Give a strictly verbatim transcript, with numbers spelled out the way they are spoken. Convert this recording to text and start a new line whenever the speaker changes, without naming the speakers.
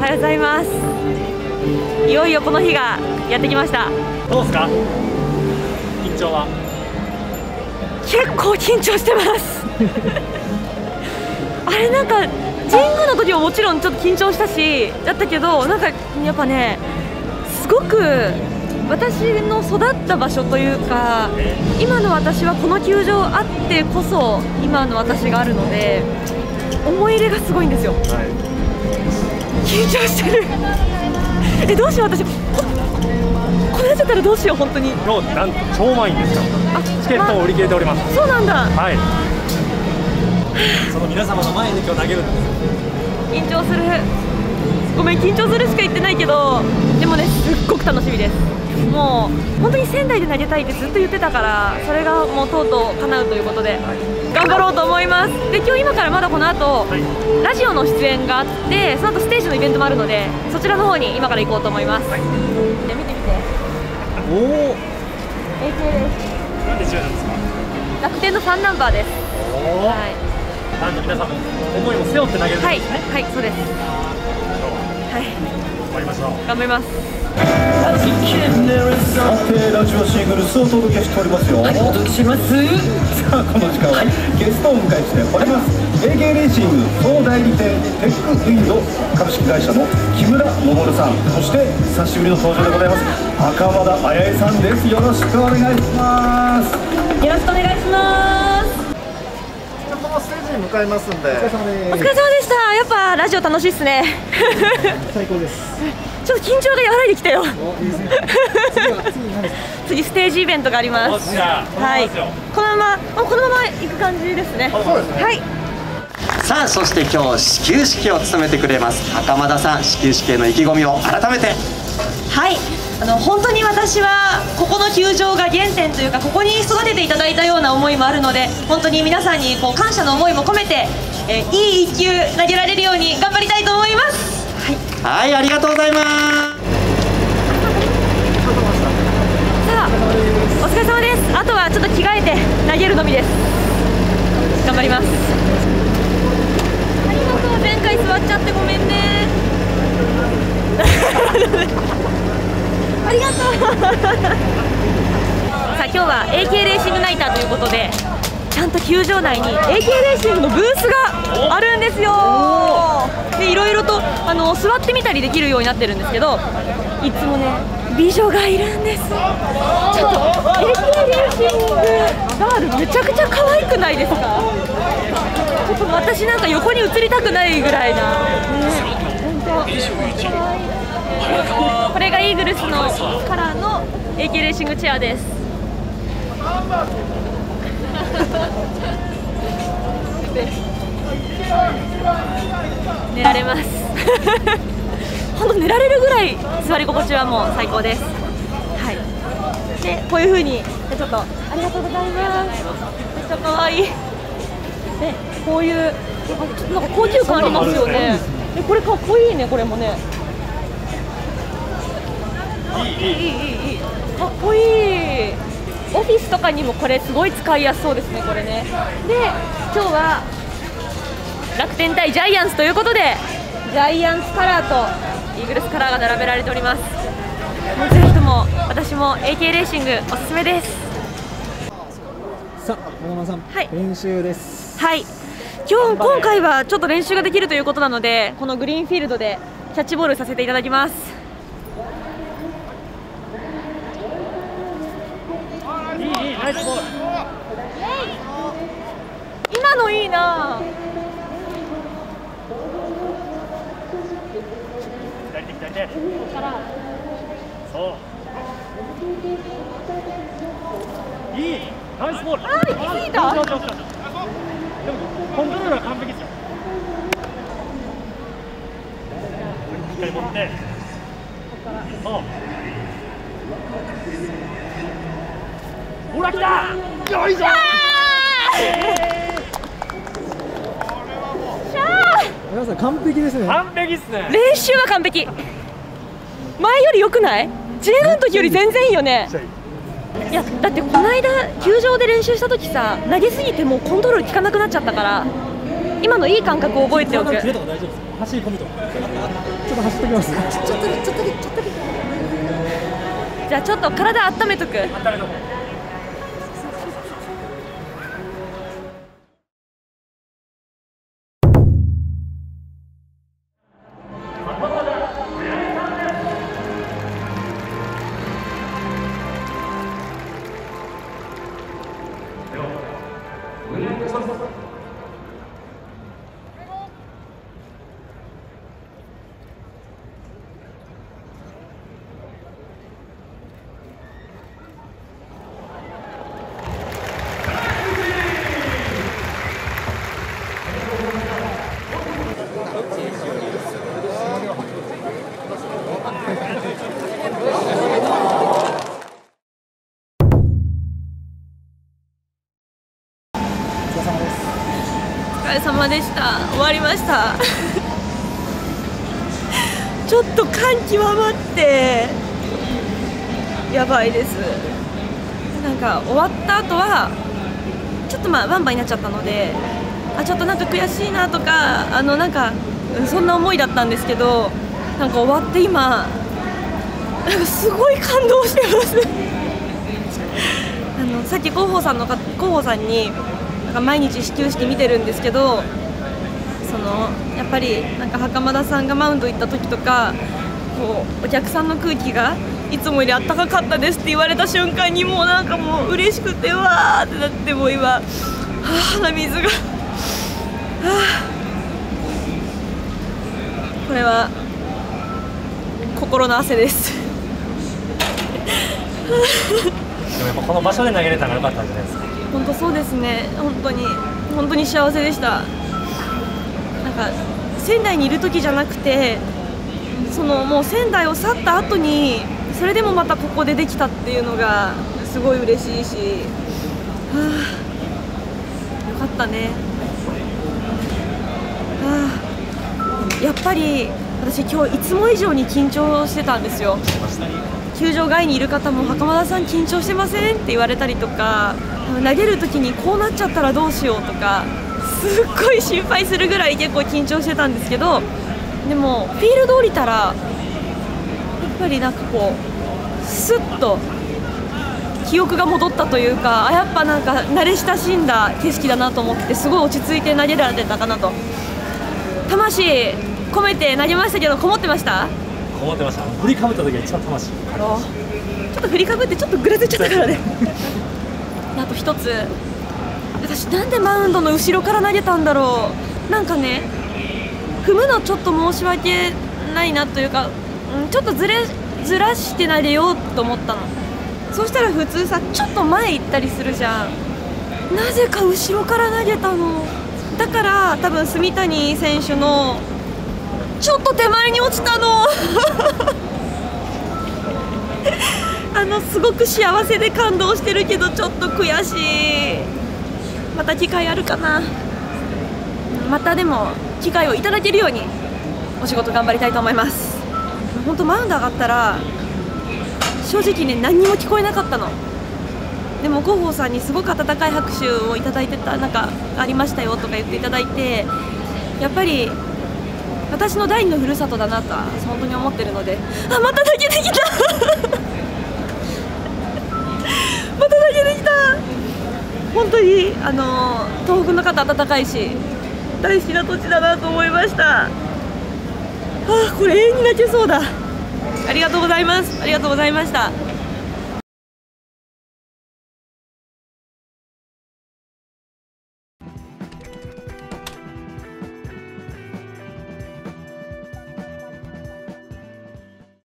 はようございます。いよいよこの日がやってきました。
どうですか、緊張は？
結構緊張してますあれなんか神宮の時ももちろんちょっと緊張したしだったけど、なんかやっぱねすごく私の育った場所というか、今の私はこの球場あってこそ今の私があるので思い入れがすごいんですよ、はい、緊張してるえどうしよう、私ここれちゃったらどうしよう、本当に
今日なんと超満員ですよ。チケットも売り切れております、
ま、そうなんだ、
はい、その皆様の前で今日投げるんです。
緊張する、ごめん緊張するしか言ってないけど、でもねすっごく楽しみです。もう本当に仙台で投げたいってずっと言ってたから、それがもうとうとう叶うということで、はい、頑張ろうと思います。で今日今からまだこの後、はい、ラジオの出演があって、その後ステージのイベントもあるので、そちらの方に今から行こうと思います、はい、じゃあ見てみて。
おお
エーケー です。
なんでじゅうなんですか？
楽天のファンナンバーです。
おお、はい、ファンの皆さんも思いも背負って投げるんですね。
はい、はい、そうです。はい、
頑張りましょう。
頑張ります。
さてラジオシングルスをお届けしておりますよ。
はい、お届けします。
さあこの時間は、はい、ゲストをお迎えしております。 エーケー レーシング総代理店テックウィンド株式会社の木村昇さん、そして久しぶりの登場でございます袴田彩絵さんです。よろしくお願いします。
よろしくお願いします。
このステージに向かいますんで。お疲れ様です。
お疲れ様でした。やっぱラジオ楽しいっすね
最高です。
ちょっと緊張が和らいできたよ。
いいですね。次は次何ですか？
次ステージイベントがあります。はい。このままこのまま行く感じですね。
そうですね。
はい。
さあそして今日始球式を務めてくれます袴田さん、始球式への意気込みを改めて。
はい。あの本当に私はここの球場が原点というか、ここに育てていただいたような思いもあるので、本当に皆さんにこう感謝の思いも込めて、えー、いい一球投げられるように頑張りたいと思います。
はい、はい、ありがとうございます。
さあお疲れ様です。あとはちょっと着替えて投げるのみです。頑張ります。ありがとう。前回座っちゃってごめんねありがとうさあ今日は エーケー レーシングナイターということで、ちゃんと球場内に エーケー レーシングのブースがあるんですよ。でいろいろとあの座ってみたりできるようになってるんですけど、いつもね美女がいるんです。ちょっと エーケー レーシングガールめちゃくちゃ可愛くないですか？ちょっと私なんか横に映りたくないぐらいな、ね、これがイーグルスのカラーの エーケー レーシングチェアです。寝られますほんと寝られるぐらい座り心地はもう最高です。はい。でこういう風にちょっとありがとうございます。めっちゃ可愛い。でこういうちょっとなんか高級感ありますよね。でこれかっこいいね、これもね。いいいいいいいいかっこいい。オフィスとかにもこれすごい使いやすそうですね、これね。で今日は楽天対ジャイアンツということで、ジャイアンツカラーとイーグルスカラーが並べられております。もうぜひとも私も エーケー レーシングおすすめです。
さあ小山さん、はい、練習です。
はい。今日今回はちょっと練習ができるということなので、このグリーンフィールドでキャッチボールさせていただきます。
いいいい、ナイスボール。
今のいいな。
左手左手。
ここから
そう。いい、ナイスボール。
あ、行き過ぎた。
でもコントロールは完璧ですよ。しっかり持って。そう。ほら来た。よいしょ。
皆さん完璧ですね。
完璧ですね。
練習は完璧。前より良くない？ ジェイワン の時より全然いいよね。いやだってこの間球場で練習した時さ、投げすぎてもうコントロール効かなくなっちゃったから、今のいい感覚を覚えておく。
走り込みとかっと走ってきます。
ちょっとだけちょっとだけちょっとだけ。じゃあちょっと体温めとく。お疲れ様でした。終わりました。ちょっと感極まってやばいです。なんか終わった後はちょっとまあワンバンになっちゃったので、あちょっとなんか悔しいなとか、あのなんかそんな思いだったんですけど、なんか終わって今なんかすごい感動してます。あのさっき広報さんのか広報さんになんか毎日始球式見てるんですけど、そのやっぱりなんか袴田さんがマウンド行った時とか、こうお客さんの空気がいつもよりあったかかったですって言われた瞬間に、もうなんかもう嬉しくてわーってなって、もう今、はあ、鼻水が、はあ、これは心の汗です。
でもやっぱこの場所で投げれたらよかったんじゃないですか。
本当そうですね。本当に本当に幸せでした。なんか仙台にいる時じゃなくて、そのもう仙台を去った後にそれでもまたここでできたっていうのがすごい嬉しいし、はあ、よかったね。はあ、やっぱり私今日いつも以上に緊張してたんですよ。球場外にいる方も袴田さん緊張してませんって言われたりとか、投げるときにこうなっちゃったらどうしようとか、すっごい心配するぐらい結構緊張してたんですけど、でもフィールド降りたらやっぱりなんかこうスッと記憶が戻ったというか、あやっぱなんか慣れ親しんだ景色だなと思って、すごい落ち着いて投げられてたかなと。魂込めて投げましたけど、こもってました？
こもってました。振りかぶった時が一番魂。
ちょっと振りかぶってちょっとぐらついちゃったからね。あと一つ、私なんでマウンドの後ろから投げたんだろう。なんかね、踏むのちょっと申し訳ないなというか、うん、ちょっとずれずらして投げようと思ったの。そしたら普通さ、ちょっと前行ったりするじゃん。なぜか後ろから投げたの。だから多分住谷選手のちょっと手前に落ちたの。あのすごく幸せで感動してるけど、ちょっと悔しい。また機会あるかな。またでも機会をいただけるようにお仕事頑張りたいと思います。本当マウンド上がったら正直ね、何にも聞こえなかったの。でも広報さんにすごく温かい拍手をいただいてた、なんかありましたよとか言っていただいて、やっぱり私の第二のふるさとだなと本当に思ってるので、あ、また投げてきた。また投げてきた。本当にあの東北の方温かいし大好きな土地だなと思いました。はあ、これ永遠に泣けそうだ。ありがとうございます。ありがとうございました。